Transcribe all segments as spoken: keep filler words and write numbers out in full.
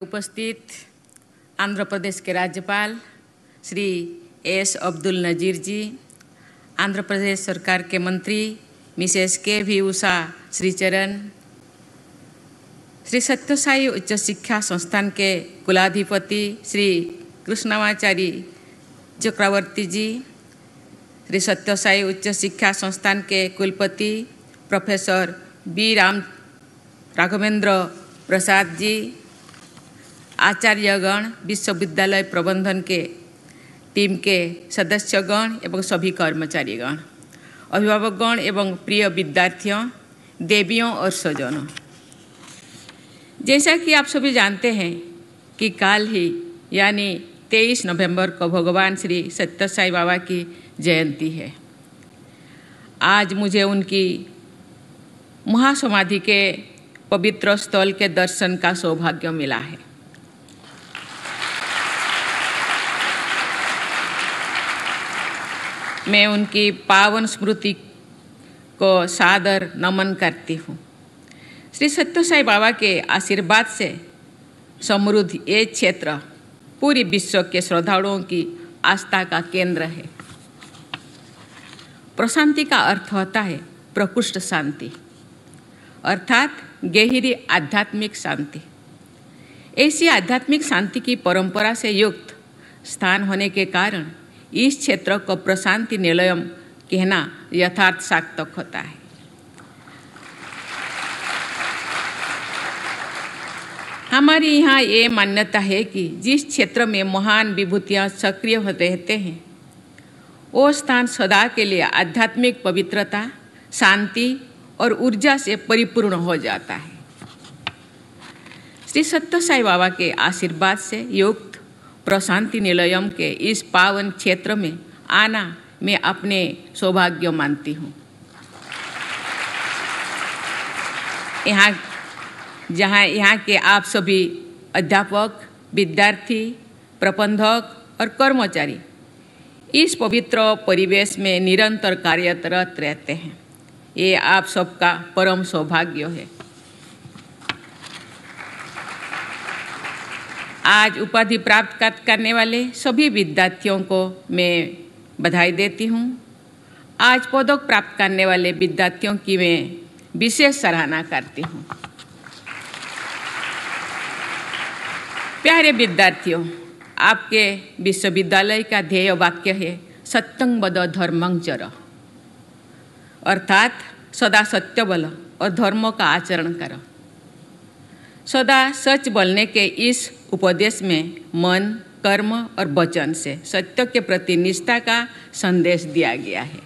उपस्थित आंध्र प्रदेश के राज्यपाल श्री एस अब्दुल नज़ीर जी, आंध्र प्रदेश सरकार के मंत्री मिसेस के वी उषा श्रीचरण, श्री सत्य साई उच्च शिक्षा संस्थान के कुलाधिपति श्री कृष्णमाचारी चक्रवर्ती जी, श्री सत्य साई उच्च शिक्षा संस्थान के कुलपति प्रोफेसर बी राम राघवेंद्र प्रसाद जी, आचार्यगण, विश्वविद्यालय प्रबंधन के टीम के सदस्यगण एवं सभी कर्मचारीगण, अभिभावकगण एवं प्रिय विद्यार्थियों, देवियों और स्वजनों, जैसा कि आप सभी जानते हैं कि कल ही यानी तेईस नवंबर को भगवान श्री सत्य साई बाबा की जयंती है। आज मुझे उनकी महासमाधि के पवित्र स्थल के दर्शन का सौभाग्य मिला है। मैं उनकी पावन स्मृति को सादर नमन करती हूँ। श्री सत्य साई बाबा के आशीर्वाद से समृद्ध ये क्षेत्र पूरी विश्व के श्रद्धालुओं की आस्था का केंद्र है। प्रशांति का अर्थ होता है प्रकृष्ट शांति, अर्थात गहरी आध्यात्मिक शांति। ऐसी आध्यात्मिक शांति की परंपरा से युक्त स्थान होने के कारण इस क्षेत्र को प्रशांति निलयम कहना यथार्थ सार्थक होता है। हमारी यहाँ ये मान्यता है कि जिस क्षेत्र में महान विभूतियाँ सक्रिय रहते हैं वो स्थान सदा के लिए आध्यात्मिक पवित्रता, शांति और ऊर्जा से परिपूर्ण हो जाता है। श्री सत्य साई बाबा के आशीर्वाद से युक्त प्रशांति निलयम के इस पावन क्षेत्र में आना मैं अपने सौभाग्य मानती हूँ। यहाँ जहाँ यहाँ के आप सभी अध्यापक, विद्यार्थी, प्रबंधक और कर्मचारी इस पवित्र परिवेश में निरंतर कार्यरत रहते हैं, ये आप सबका परम सौभाग्य है। आज उपाधि प्राप्त करने वाले सभी विद्यार्थियों को मैं बधाई देती हूँ। आज पदक प्राप्त करने वाले विद्यार्थियों की मैं विशेष सराहना करती हूँ। प्यारे विद्यार्थियों, आपके विश्वविद्यालय का ध्येय वाक्य है सत्यं वद धर्मं चर, अर्थात सदा सत्य बोलो और धर्म का आचरण करो। सदा सच बोलने के इस उपदेश में मन, कर्म और वचन से सत्य के प्रति निष्ठा का संदेश दिया गया है।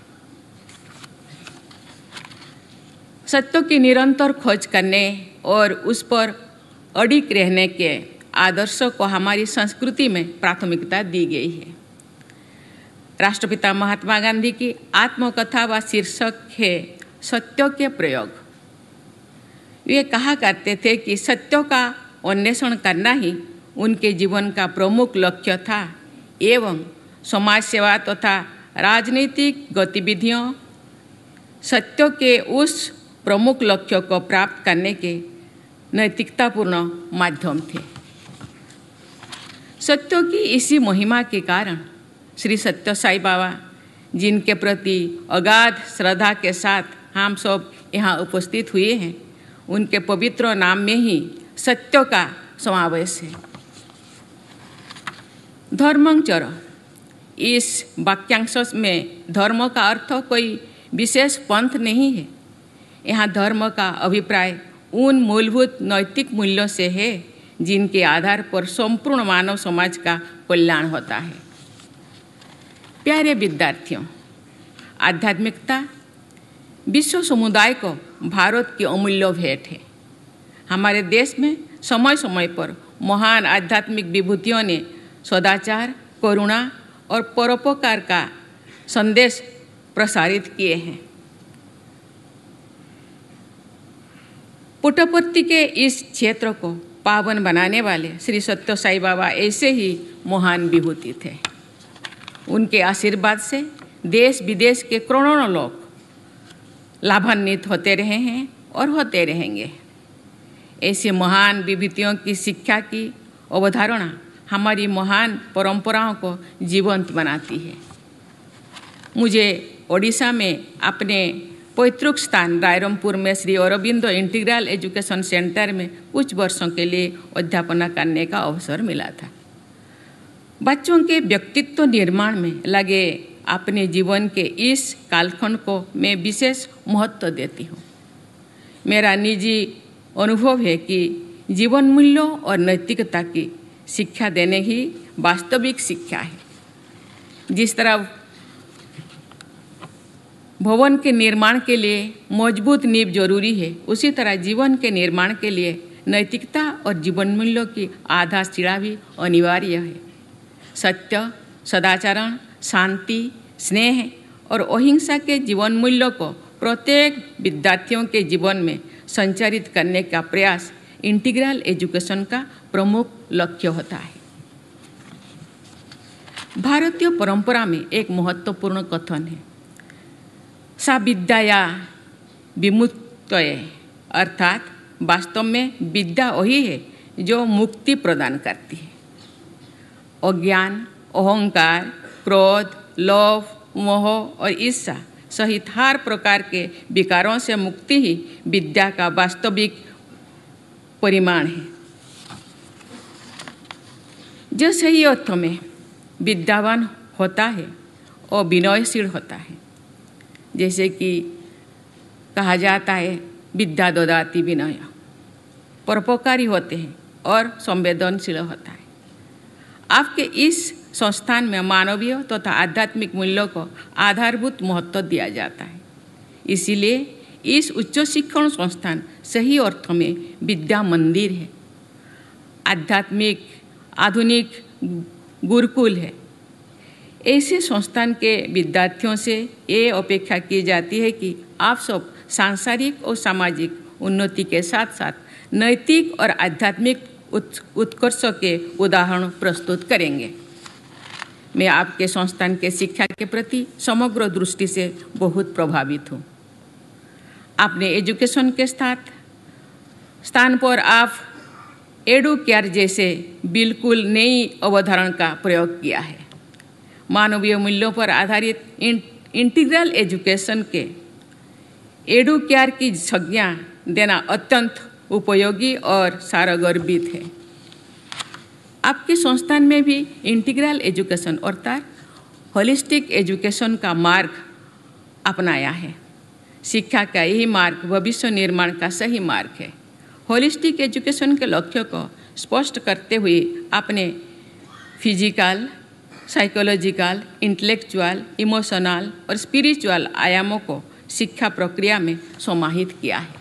सत्य की निरंतर खोज करने और उस पर अडिग रहने के आदर्शों को हमारी संस्कृति में प्राथमिकता दी गई है। राष्ट्रपिता महात्मा गांधी की आत्मकथा व शीर्षक है सत्य के प्रयोग। वे कहा करते थे कि सत्य का अन्वेषण करना ही उनके जीवन का प्रमुख लक्ष्य था एवं समाज सेवा तथा तो राजनीतिक गतिविधियों सत्य के उस प्रमुख लक्ष्य को प्राप्त करने के नैतिकतापूर्ण माध्यम थे। सत्य की इसी महिमा के कारण श्री सत्य साई बाबा, जिनके प्रति अगाध श्रद्धा के साथ हम सब यहाँ उपस्थित हुए हैं, उनके पवित्र नाम में ही सत्य का समावेश है। धर्मं चर, इस वाक्यांश में धर्म का अर्थ कोई विशेष पंथ नहीं है। यहाँ धर्म का अभिप्राय उन मूलभूत नैतिक मूल्यों से है जिनके आधार पर संपूर्ण मानव समाज का कल्याण होता है। प्यारे विद्यार्थियों, आध्यात्मिकता विश्व समुदाय को भारत की अमूल्य भेंट है। हमारे देश में समय समय पर महान आध्यात्मिक विभूतियों ने सदाचार, करुणा और परोपकार का संदेश प्रसारित किए हैं। पुट्टपर्ती के इस क्षेत्र को पावन बनाने वाले श्री सत्य साई बाबा ऐसे ही महान विभूति थे। उनके आशीर्वाद से देश विदेश के करोड़ों लोग लाभान्वित होते रहे हैं और होते रहेंगे। ऐसे महान विभूतियों की शिक्षा की अवधारणा हमारी महान परंपराओं को जीवंत बनाती है। मुझे ओडिशा में अपने पैतृक स्थान रायरंगपुर में Shri Aurobindo integral education centre में कुछ वर्षों के लिए अध्यापना करने का अवसर मिला था। बच्चों के व्यक्तित्व निर्माण में लगे अपने जीवन के इस कालखंड को मैं विशेष महत्व देती हूँ। मेरा निजी अनुभव है कि जीवन मूल्यों और नैतिकता की शिक्षा देने ही वास्तविक शिक्षा है। जिस तरह भवन के निर्माण के लिए मजबूत नींव जरूरी है, उसी तरह जीवन के निर्माण के लिए नैतिकता और जीवन मूल्यों की आधारशिला भी अनिवार्य है। सत्य, सदाचरण, शांति, स्नेह और अहिंसा के जीवन मूल्यों को प्रत्येक विद्यार्थियों के जीवन में संचारित करने का प्रयास इंटीग्रल एजुकेशन का प्रमुख लक्ष्य होता है। भारतीय परंपरा में एक महत्वपूर्ण कथन है, सा विद्या विमुक्तये, अर्थात वास्तव में विद्या वही है जो मुक्ति प्रदान करती है। अज्ञान, अहंकार, क्रोध, लोभ, मोह और ईर्ष्या सहित हर प्रकार के विकारों से मुक्ति ही विद्या का वास्तविक परिमाण है। जो सही अर्थ में विद्यावान होता है और विनयशील होता है। जैसे कि कहा जाता है, विद्या ददाति विनय, परोपकारी होते हैं और संवेदनशील होता है। आपके इस संस्थान में मानवीय तथा तो आध्यात्मिक मूल्यों को आधारभूत महत्व दिया जाता है। इसीलिए इस उच्च शिक्षण संस्थान सही अर्थ में विद्या मंदिर है, आध्यात्मिक आधुनिक गुरुकुल है। ऐसे संस्थान के विद्यार्थियों से ये अपेक्षा की जाती है कि आप सब सांसारिक और सामाजिक उन्नति के साथ साथ नैतिक और आध्यात्मिक उत्कर्ष के उदाहरण प्रस्तुत करेंगे। मैं आपके संस्थान के शिक्षा के प्रति समग्र दृष्टि से बहुत प्रभावित हूँ। आपने एजुकेशन के साथ स्थान पर आप एडू केयर जैसे बिल्कुल नई अवधारणा का प्रयोग किया है। मानवीय मूल्यों पर आधारित इंटीग्रल एजुकेशन के एडू केयर की संज्ञा देना अत्यंत उपयोगी और सारगर्भित है। आपके संस्थान में भी इंटीग्रल एजुकेशन अर्थात होलिस्टिक एजुकेशन का मार्ग अपनाया है। शिक्षा का यही मार्ग भविष्य निर्माण का सही मार्ग है। होलिस्टिक एजुकेशन के लक्ष्य को स्पष्ट करते हुए आपने फिजिकल, साइकोलॉजिकल, इंटेलेक्चुअल, इमोशनल और स्पिरिचुअल आयामों को शिक्षा प्रक्रिया में समाहित किया है।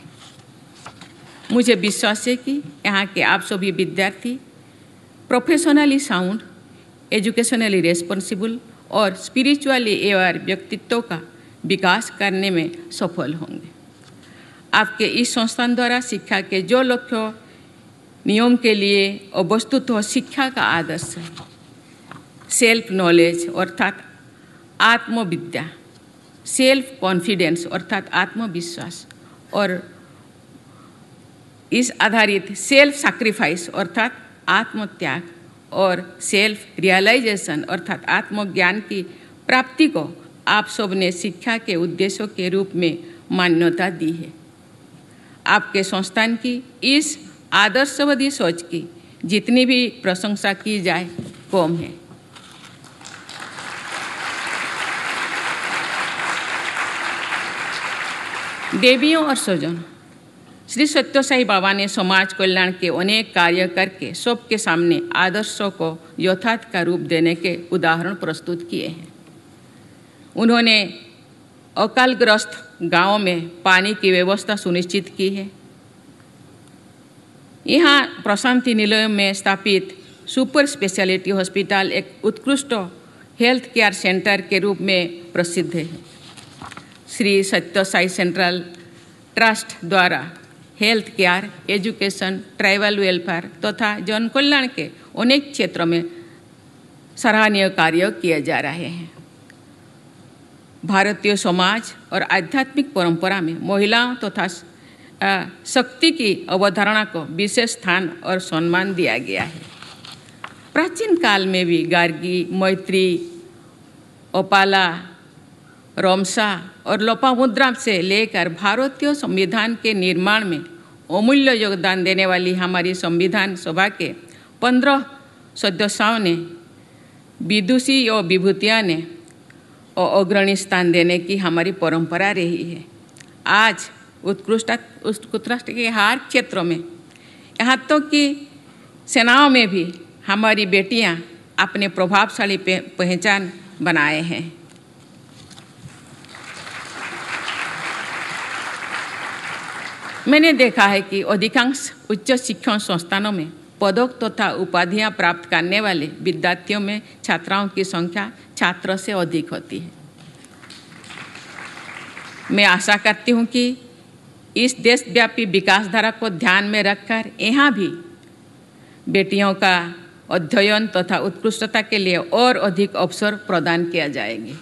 मुझे विश्वास है कि यहाँ के आप सभी विद्यार्थी प्रोफेशनली साउंड, एजुकेशनली रेस्पॉन्सिबल और स्पिरिचुअली अवेयर व्यक्तित्व का विकास करने में सफल होंगे। आपके इस संस्थान द्वारा शिक्षा के जो लक्ष्य नियम के लिए और वस्तुतः शिक्षा का आदर्श है, सेल्फ नॉलेज अर्थात आत्मविद्या, सेल्फ कॉन्फिडेंस अर्थात आत्मविश्वास और इस आधारित सेल्फ सैक्रिफाइस अर्थात आत्मत्याग और सेल्फ रियलाइजेशन अर्थात आत्मज्ञान की प्राप्ति को आप सब ने शिक्षा के उद्देश्यों के रूप में मान्यता दी है। आपके संस्थान की इस आदर्शवादी सोच की जितनी भी प्रशंसा की जाए कम है। देवियों और स्वजनों, श्री सत्य साई बाबा ने समाज कल्याण के अनेक कार्य करके सबके सामने आदर्शों को यथार्थ का रूप देने के उदाहरण प्रस्तुत किए हैं। उन्होंने अकालग्रस्त गांवों में पानी की व्यवस्था सुनिश्चित की है। यहाँ प्रशांति निलय में स्थापित सुपर स्पेशलिटी हॉस्पिटल एक उत्कृष्ट हेल्थ केयर सेंटर के रूप में प्रसिद्ध है। श्री सत्य साई सेंट्रल ट्रस्ट द्वारा health care, education, tribal welfare तथा तो जन कल्याण के अनेक क्षेत्रों में सराहनीय कार्य किए जा रहे हैं। भारतीय समाज और आध्यात्मिक परंपरा में महिलाओं तथा तो शक्ति की अवधारणा को विशेष स्थान और सम्मान दिया गया है। प्राचीन काल में भी गार्गी, मैत्री, ओपाला, रोमसा और लोपामुद्रा से लेकर भारतीय संविधान के निर्माण में अमूल्य योगदान देने वाली हमारी संविधान सभा के पंद्रह सदस्यों ने विदुषी और विभूतियाँ ने और अग्रणी स्थान देने की हमारी परंपरा रही है। आज उत्कृष्ट उत्कृष्ट के हर क्षेत्रों में, यहाँ तक तो कि सेनाओं में भी हमारी बेटियाँ अपने प्रभावशाली पहचान बनाए हैं। मैंने देखा है कि अधिकांश उच्च शिक्षण संस्थानों में पदक तथा उपाधियां प्राप्त करने वाले विद्यार्थियों में छात्राओं की संख्या छात्रों से अधिक होती है। मैं आशा करती हूं कि इस देशव्यापी विकास धारा को ध्यान में रखकर यहाँ भी बेटियों का अध्ययन तथा उत्कृष्टता के लिए और अधिक अवसर प्रदान किया जाएंगे।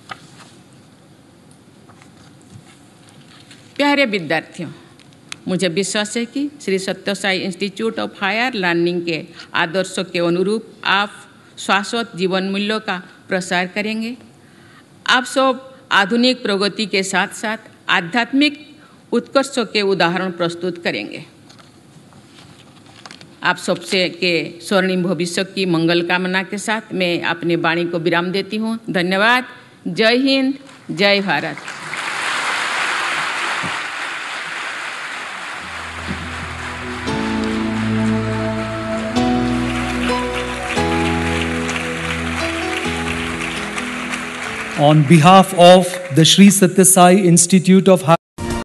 प्यारे विद्यार्थियों, मुझे विश्वास है कि Shri Satya Sai institute of higher learning के आदर्शों के अनुरूप आप शाश्वत जीवन मूल्यों का प्रसार करेंगे। आप सब आधुनिक प्रगति के साथ साथ आध्यात्मिक उत्कर्षों के उदाहरण प्रस्तुत करेंगे। आप सबसे के स्वर्णिम भविष्य की मंगल कामना के साथ मैं अपनी वाणी को विराम देती हूँ। धन्यवाद। जय हिंद, जय Bharat. On behalf of the Sri Sathya Sai Institute of